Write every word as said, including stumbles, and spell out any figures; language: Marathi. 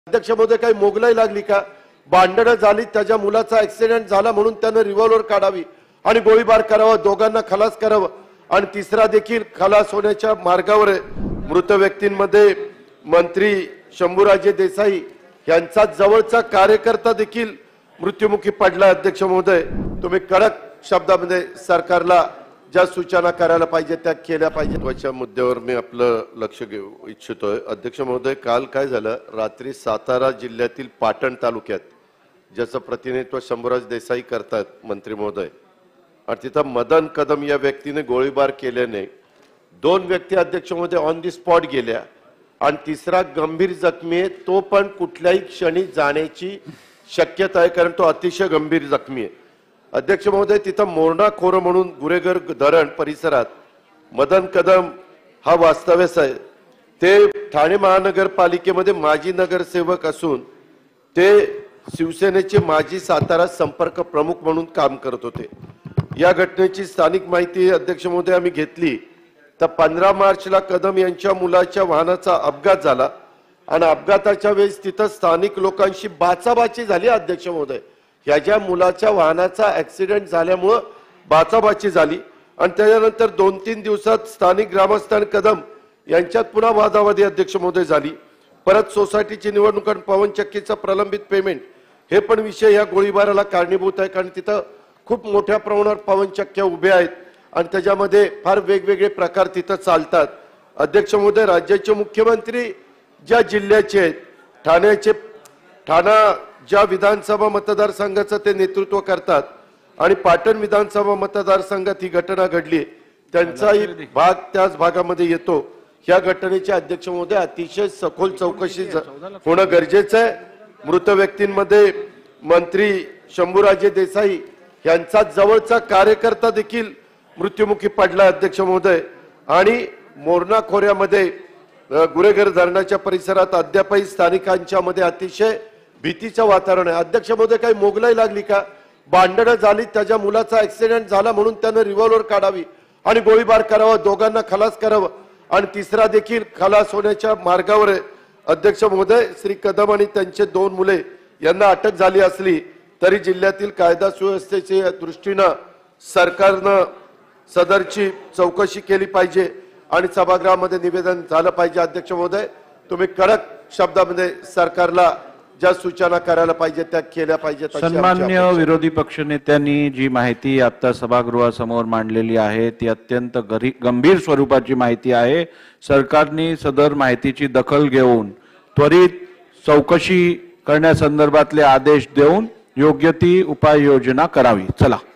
अध्यक्ष महोदय काही मोगलाई लागली का? भांडणं झाली, त्याच्या मुलाचा ऍक्सिडेंट झाला म्हणून त्याने रिव्हॉल्वर काढावी आणि गोळीबार करावा, दोघांना खलास करावं आणि तिसरा देखील खलास होण्याच्या मार्गावर आहे। मृत व्यक्तींमध्ये मंत्री शंभूराजे देसाई यांचा जवळचा कार्यकर्ता देखील मृत्युमुखी पडला। अध्यक्ष महोदय, तुम्ही कडक शब्दामध्ये सरकारला ज्या सूचना करायला पाहिजे त्या केल्या पाहिजेत। वच्या मुद्द्यावर मी आपलं लक्ष घेऊ इच्छितोय। अध्यक्ष महोदय, काल काय झालं, रात्री सातारा जिल्ह्यातील पाटण तालुक्यात ज्याचं प्रतिनिधित्व शंभूराज देसाई करतात मंत्री महोदय, आणि तिथं मदन कदम या व्यक्तीने गोळीबार केल्याने दोन व्यक्ती अध्यक्ष महोदय ऑन दी स्पॉट गेल्या आणि तिसरा गंभीर जखमी आहे। तो पण कुठल्याही क्षणी जाण्याची शक्यता आहे, कारण तो अतिशय गंभीर जखमी आहे। अध्यक्ष महोदय, तिथं मोरणा खोर म्हणून गुरेगर धरण परिसरात मदन कदम हा वास्तव्यास आहे। ते ठाणे महानगरपालिकेमध्ये माजी नगरसेवक असून ते शिवसेनेचे माजी सातारा संपर्क प्रमुख म्हणून काम करत होते। या घटनेची स्थानिक माहिती अध्यक्ष महोदय आम्ही घेतली तर पंधरा मार्चला कदम यांच्या मुलाच्या वाहनाचा अपघात झाला आणि अपघाताच्या वेळेस तिथं स्थानिक लोकांशी बाचाबाची झाली। अध्यक्ष महोदय, ह्याच्या मुलाच्या वाहनाचा ऍक्सिडेंट झाल्यामुळे बाचाबाची झाली आणि त्यानंतर दोन तीन दिवसात स्थानिक ग्रामस्थान कदम यांच्यात पुन्हा वादावादी अध्यक्ष महोदय झाली। परत सोसायटीची निवडणूक आणि पवनचक्कीचा प्रलंबित पेमेंट हे पण विषय या गोळीबाराला कारणीभूत आहे, कारण तिथं खूप मोठ्या प्रमाणावर पवनचक्क्या उभ्या आहेत आणि त्याच्यामध्ये फार वेगवेगळे प्रकार तिथं चालतात। अध्यक्ष महोदय, राज्याचे मुख्यमंत्री ज्या जिल्ह्याचे आहेत, ठाण्याचे ठाणा ज्या विधानसभा मतदारसंघाचं ते नेतृत्व करतात आणि पाटण विधानसभा मतदारसंघात ही घटना घडली, त्यांचाही भाग त्याच भागामध्ये येतो। या घटनेचे अध्यक्ष महोदय अतिशय सखोल चौकशी होणं गरजेचं आहे। मृत व्यक्तींमध्ये मंत्री शंभूराजे देसाई यांचा जवळचा कार्यकर्ता देखील मृत्युमुखी पडला। अध्यक्ष महोदय, आणि मोरणा खोऱ्यामध्ये गुरेगर धरणाच्या परिसरात अद्यापही स्थानिकांच्या मध्ये अतिशय भीतीचं वातावरण आहे। अध्यक्ष महोदय, काही मोगलाई लागली का? भांडणं झाली, त्याच्या मुलाचा ऍक्सिडेंट झाला म्हणून त्याने रिव्हॉल्वर काढावी आणि गोळीबार करावा, दोघांना खलास करावं आणि तिसरा देखील खलास होण्याच्या मार्गावर आहे। अध्यक्ष महोदय, श्री कदम आणि त्यांचे दोन मुले यांना अटक झाली असली तरी जिल्ह्यातील कायदा सुव्यवस्थेच्या दृष्टीनं सरकारनं सदरची चौकशी केली पाहिजे आणि सभागृहामध्ये निवेदन झालं पाहिजे। अध्यक्ष महोदय, तुम्ही कडक शब्दामध्ये सरकारला ज्या सूचना करायला पाहिजे त्या केल्या पाहिजेत। सन्मान्य विरोधी पक्षनेत्यांनी जी माहिती आता सभागृहासमोर मांडलेली आहे ती अत्यंत गंभीर स्वरूपाची माहिती आहे। सरकारने सदर माहितीची दखल घेऊन त्वरित चौकशी करण्यासंदर्भातले आदेश देऊन योग्य ती उपाययोजना करावी। चला।